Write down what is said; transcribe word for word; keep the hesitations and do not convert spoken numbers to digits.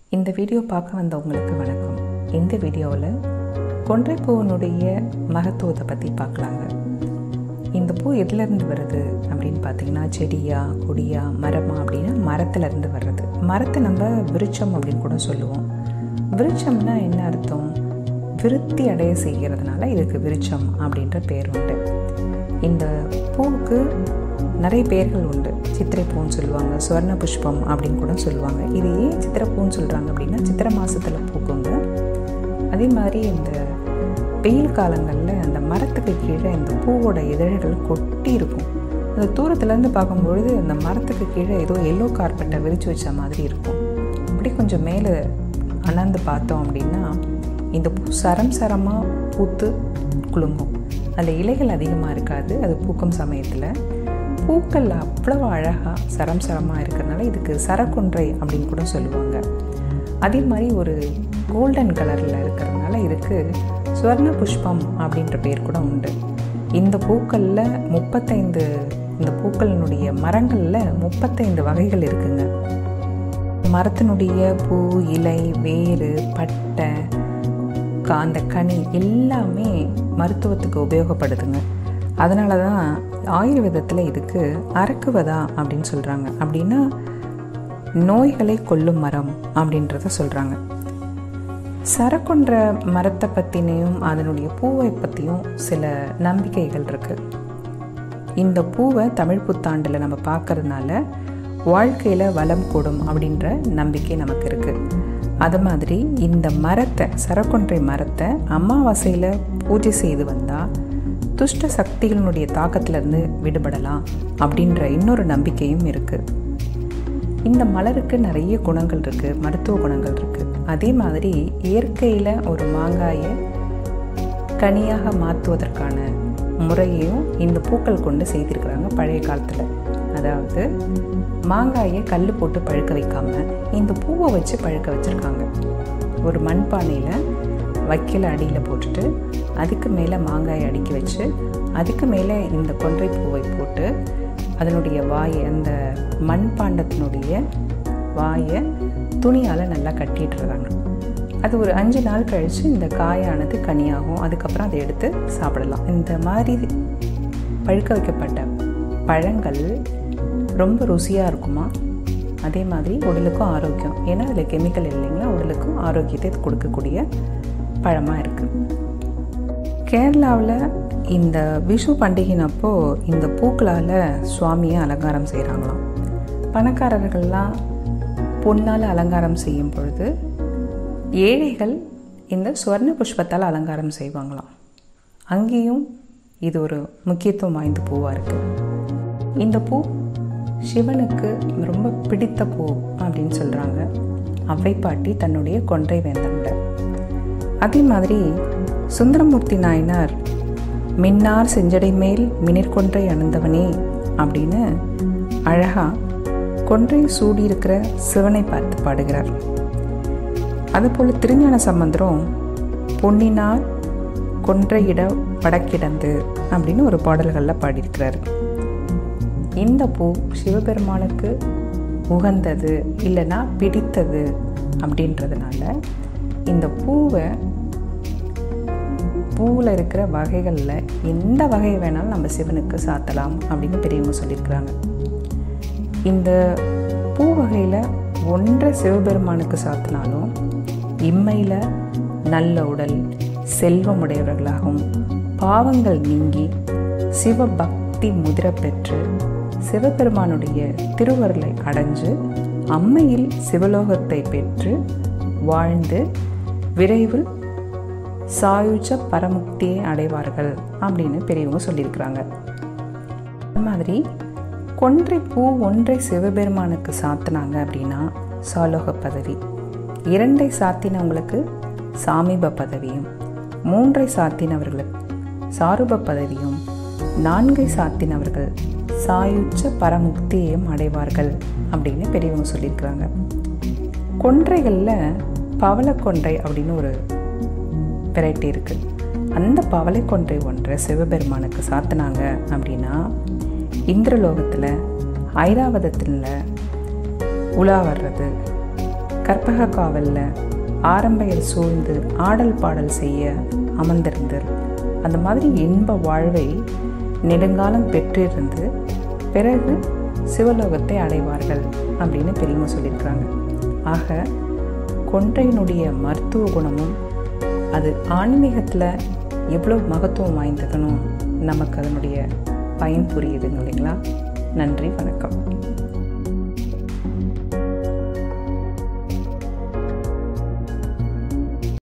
இந்த வீடியோ பார்க்க வந்தவங்களுக்கு வணக்கம். இந்த வீடியோவில் கொன்றைப்பூவனுடைய மகத்துவத்தை பற்றி பார்க்கலாங்க. இந்த பூ எதுலேருந்து வருது அப்படின்னு பார்த்தீங்கன்னா, செடியா கொடியா மரமா அப்படின்னா மரத்துலேருந்து வர்றது. மரத்தை நம்ம விருட்சம் அப்படின்னு கூட சொல்லுவோம். விருட்சம்னா என்ன அர்த்தம்? விருத்தி அடைய செய்கிறதுனால இதுக்கு விருட்சம் அப்படின்ற பேர் உண்டு. இந்த பூவுக்கு நிறைய பேர்கள் உண்டு. சித்திரை பூன்னு சொல்லுவாங்க, சுவர்ண புஷ்பம் அப்படின்னு கூட சொல்லுவாங்க. இது ஏன் சித்திரை பூன்னு சொல்கிறாங்க அப்படின்னா, சித்திரை மாதத்தில் பூக்குங்க. அதே மாதிரி இந்த வெயில் காலங்களில் அந்த மரத்துக்கு கீழே இந்த பூவோட இதழ்கள் கொட்டி இருக்கும். அந்த தூரத்துலேருந்து பார்க்கும்பொழுது அந்த மரத்துக்கு கீழே ஏதோ எல்லோ கார்பெட்டை விரித்து வச்ச மாதிரி இருக்கும். அப்படி கொஞ்சம் மேலே அணர்ந்து பார்த்தோம் அப்படின்னா இந்த பூ சரம் சரமாக பூத்து குலுங்கும். அதில் இலைகள் அதிகமாக இருக்காது. அது பூக்கும் சமயத்தில் பூக்கள் அவ்வளவு அழகாக சரம் சரமாக இருக்கிறதுனால இதுக்கு சரக்கொன்றை அப்படின்னு கூட சொல்லுவாங்க. அதே மாதிரி ஒரு கோல்டன் கலரில் இருக்கிறதுனால இதுக்கு சுவர்ண புஷ்பம் அப்படின்ற பேர் கூட உண்டு. இந்த பூக்களில் முப்பத்தைந்து இந்த பூக்களினுடைய மரங்களில் முப்பத்தைந்து வகைகள் இருக்குங்க. மரத்தினுடைய பூ, இலை, வேறு, பட்டை, அந்த கனி எல்லாமே மருத்துவத்துக்கு உபயோகப்படுதுங்க. அதனால தான் ஆயுர்வேதத்தில் இதுக்கு அரக்குவதா அப்படின்னு சொல்கிறாங்க. அப்படின்னா நோய்களை கொல்லும் மரம் அப்படின்றத சொல்கிறாங்க. சரக்கொன்ற மரத்தை பற்றினையும் அதனுடைய பூவை பற்றியும் சில நம்பிக்கைகள் இருக்குது. இந்த பூவை தமிழ் புத்தாண்டில் நம்ம பார்க்கறதுனால வாழ்க்கையில் வளம் கூடும் அப்படின்ற நம்பிக்கை நமக்கு இருக்குது. அது மாதிரி இந்த மரத்தை, சரக்கொன்றை மரத்தை அமாவாசையில் பூஜை செய்து வந்தால் துஷ்ட சக்திகளினுடைய தாக்கத்திலிருந்து விடுபடலாம் அப்படின்ற இன்னொரு நம்பிக்கையும் இருக்குது. இந்த மலருக்கு நிறைய குணங்கள் இருக்குது, மருத்துவ குணங்கள் இருக்குது. அதே மாதிரி இயற்கையில் ஒரு மாங்காயை கனியாக மாற்றுவதற்கான முறையையும் இந்த பூக்கள் கொண்டு செய்திருக்கிறாங்க பழைய காலத்தில். அதாவது மாங்காயை கல் போட்டு பழுக்க வைக்காமல் இந்த பூவை வச்சு பழுக்க வச்சுருக்காங்க. ஒரு மண்பானையில் வைக்கல அடியில் போட்டுட்டு அதுக்கு மேலே மாங்காயை அடுக்கி வச்சு அதுக்கு மேலே இந்த கொன்றை பூவை போட்டு அதனுடைய வாயை, அந்த மண்பாண்டத்தினுடைய வாயை துணியால் நல்லா கட்டிட்டுறாங்க. அது ஒரு அஞ்சு நாள் கழித்து இந்த காயானது கனியாகும். அதுக்கப்புறம் அதை எடுத்து சாப்பிடலாம். இந்த மாதிரி பழுக்க வைக்கப்பட்ட பழங்கள் ரொம்ப ருசியாக இருக்குமா, அதே மாதிரி உடலுக்கும் ஆரோக்கியம். ஏன்னா அதில் கெமிக்கல் இல்லைங்களா, உடலுக்கும் ஆரோக்கியத்தை கொடுக்கக்கூடிய பழமாக இருக்குது. கேரளாவில் இந்த விஷு பண்டிகைனப்போ இந்த பூக்களால் சுவாமியை அலங்காரம் செய்கிறாங்களாம். பணக்காரர்கள்லாம் பொன்னால் அலங்காரம் செய்யும் பொழுது ஏழைகள் இந்த சுவர்ண புஷ்பத்தால் அலங்காரம் செய்வாங்களாம். அங்கேயும் இது ஒரு முக்கியத்துவம் வாய்ந்த பூவாக இருக்குது. இந்த பூ சிவனுக்கு ரொம்ப பிடித்த பூ அப்படின்னு சொல்கிறாங்க அவ்வை பாட்டி தன்னுடைய கொன்றை வேந்தன்ட. அதே மாதிரி சுந்தரமூர்த்தி நாயனார் மின்னார் செஞ்சடை மேல் மினிற்கொன்றை அணிந்தவனே அப்படின்னு அழகாக கொன்றை சூடியிருக்கிற சிவனை பார்த்து பாடுகிறார். அதுபோல் திருஞான சம்பந்தரும் பொன்னினார் கொன்றையிட வடக்கிடந்து அப்படின்னு ஒரு பாடல்களில் பாடியிருக்கிறார். இந்த பூ சிவபெருமானுக்கு உகந்தது இல்லைன்னா பிடித்தது அப்படின்றதுனால இந்த பூவை பூவில் இருக்கிற வகைகளில் எந்த வகை வேணாலும் நம்ம சிவனுக்கு சாத்தலாம் அப்படின்னு பெரியவங்க சொல்லியிருக்கிறாங்க. இந்த பூ வகையில் ஒன்றை சிவபெருமானுக்கு சாத்தினாலும் இம்மையில் நல்ல உடல், செல்வமுடையவர்களாகவும் பாவங்கள் நீங்கி சிவபக்தி முதிர பெற்று சிவபெருமானுடைய திருவருளை அடைஞ்சு அம்மையில் சிவலோகத்தை பெற்று வாழ்ந்து விரைவில் சாயுஜ பரமுக்தியை அடைவார்கள் அப்படின்னு பெரியவங்க சொல்லியிருக்கிறாங்க. அது மாதிரி கொன்றை பூ ஒன்றை சிவபெருமானுக்கு சாத்தினாங்க அப்படின்னா சாலோக பதவி, இரண்டை சாத்தினவங்களுக்கு சாமீப பதவியும், மூன்றை சாத்தினவர்களுக்கு சாரூப பதவியும், நான்கை சாத்தினவர்கள் சாயுச்ச பரமுக்தியையும் அடைவார்கள் அப்படின்னு பெரியவங்க சொல்லியிருக்கிறாங்க. கொன்றைகளில் பவளக்கொன்றை அப்படின்னு ஒரு வெரைட்டி இருக்குது. அந்த பவளக்கொன்றை ஒன்றை சிவபெருமானுக்கு சாத்தினாங்க அப்படின்னா இந்திரலோகத்தில் ஐராவதத்தில் உலா வர்றது, கற்பக காவலில் ஆரம்பையில் சூழ்ந்து ஆடல் பாடல் செய்ய அமர்ந்திருந்தர். அந்த மாதிரி இன்ப வாழ்வை நெடுங்காலம் பெற்றிருந்து பிறகு சிவலோகத்தை அடைவார்கள் அப்படின்னு பெரியவங்க சொல்லியிருக்கிறாங்க. ஆக கொன்றையினுடைய மருத்துவ குணமும் அது ஆன்மீகத்தில் எவ்வளோ மகத்துவம் வாய்ந்ததுன்னு நமக்கு அதனுடைய பயன் புரியுதுங்க இல்லைங்களா? நன்றி, வணக்கம்.